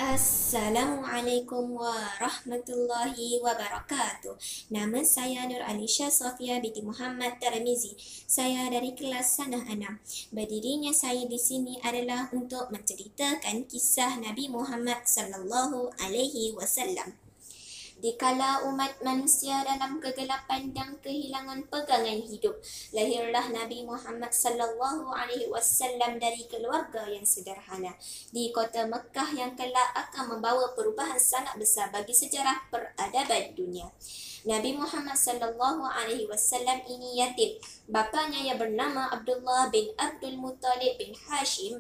Assalamualaikum warahmatullahi wabarakatuh. Nama saya Nur Alisha Sofia binti Muhammad Tarmizi. Saya dari kelas Sanah 6. Berdirinya saya di sini adalah untuk menceritakan kisah Nabi Muhammad sallallahu alaihi wasallam. Dikala umat manusia dalam kegelapan dan kehilangan pegangan hidup, lahirlah Nabi Muhammad sallallahu alaihi wasallam dari keluarga yang sederhana di kota Mekah yang kelak akan membawa perubahan sangat besar bagi sejarah peradaban dunia. Nabi Muhammad sallallahu alaihi wasallam ini yatim. Bapanya yang bernama Abdullah bin Abdul Muttalib bin Hashim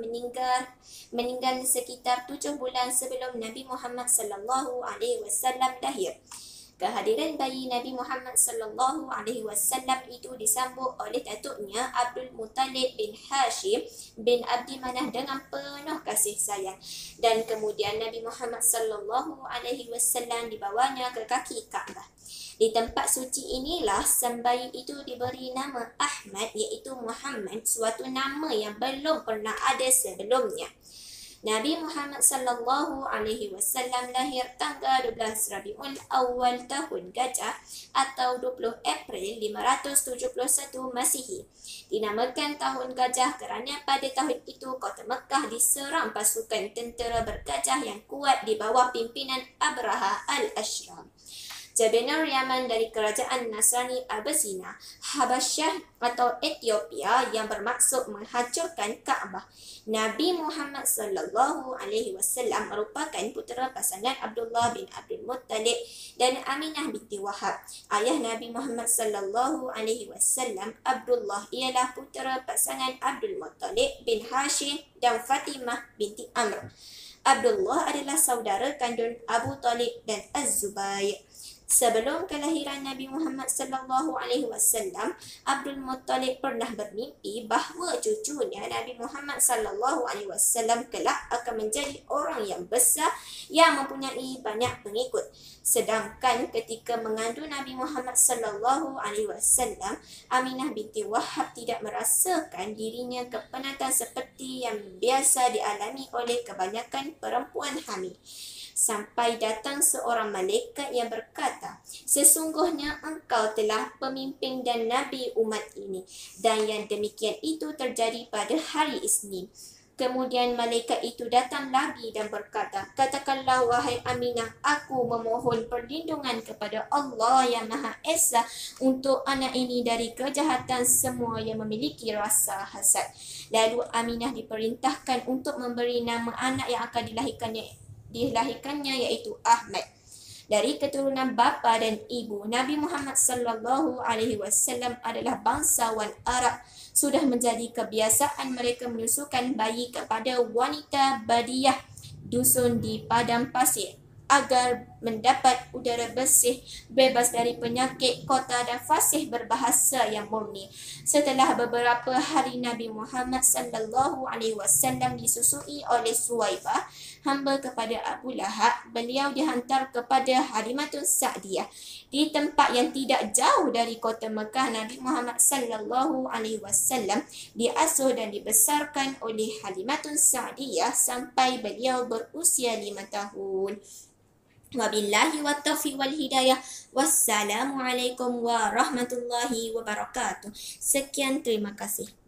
meninggal sekitar 7 bulan sebelum Nabi Muhammad sallallahu alaihi wasallam lahir. Kehadiran bayi Nabi Muhammad sallallahu alaihi wasallam itu disambut oleh datuknya Abdul Muttalib bin Hashim bin Abdi Manaf dengan penuh kasih sayang, dan kemudian Nabi Muhammad sallallahu alaihi wasallam dibawanya ke kaki Kaabah. Di tempat suci inilah sang bayi itu diberi nama Ahmad, iaitu Muhammad, suatu nama yang belum pernah ada sebelumnya. Nabi Muhammad sallallahu alaihi wasallam lahir tanggal 12 Rabiul Awal tahun Gajah atau 20 April 571 Masihi. Dinamakan tahun Gajah kerana pada tahun itu kota Mekah diserang pasukan tentera bergajah yang kuat di bawah pimpinan Abraha al-Ashraf. Jabenar Yaman dari kerajaan Nasrani Abyssinia, Habasyah atau Ethiopia yang bermaksud menghancurkan Kaabah. Nabi Muhammad sallallahu alaihi wasallam merupakan putera pasangan Abdullah bin Abdul Muttalib dan Aminah binti Wahab. Ayah Nabi Muhammad sallallahu alaihi wasallam, Abdullah, ialah putera pasangan Abdul Muttalib bin Hashim dan Fatimah binti Amr. Abdullah adalah saudara kandung Abu Talib dan Az-Zubair. Sebelum kelahiran Nabi Muhammad sallallahu alaihi wasallam, Abdul Muttalib pernah bermimpi bahawa cucunya Nabi Muhammad sallallahu alaihi wasallam kelak akan menjadi orang yang besar yang mempunyai banyak pengikut. Sedangkan ketika mengandung Nabi Muhammad sallallahu alaihi wasallam, Aminah binti Wahab tidak merasakan dirinya kepenatan seperti yang biasa dialami oleh kebanyakan perempuan hamil. Sampai datang seorang malaikat yang berkata, "Sesungguhnya engkau telah pemimpin dan nabi umat ini." Dan yang demikian itu terjadi pada hari Isnin. Kemudian malaikat itu datang lagi dan berkata, "Katakanlah wahai Aminah, aku memohon perlindungan kepada Allah yang Maha Esa untuk anak ini dari kejahatan semua yang memiliki rasa hasad." Lalu Aminah diperintahkan untuk memberi nama anak yang akan dilahirkannya iaitu Ahmad. Dari keturunan bapa dan ibu, Nabi Muhammad sallallahu alaihi wasallam adalah bangsawan Arab. Sudah menjadi kebiasaan mereka menyusukan bayi kepada wanita Badiah dusun di padang pasir agar mendapat udara bersih, bebas dari penyakit, kota dan fasih berbahasa yang murni. Setelah beberapa hari Nabi Muhammad sallallahu alaihi wasallam disusui oleh Suwaibah, hamba kepada Abu Lahab, beliau dihantar kepada Halimatun Sa'diyah. Di tempat yang tidak jauh dari kota Mekah, Nabi Muhammad sallallahu alaihi wasallam diasuh dan dibesarkan oleh Halimatun Sa'diyah sampai beliau berusia 5 tahun. Wabillahi wa taufiq wal hidayah. Wassalamualaikum warahmatullahi wabarakatuh. Sekian, terima kasih.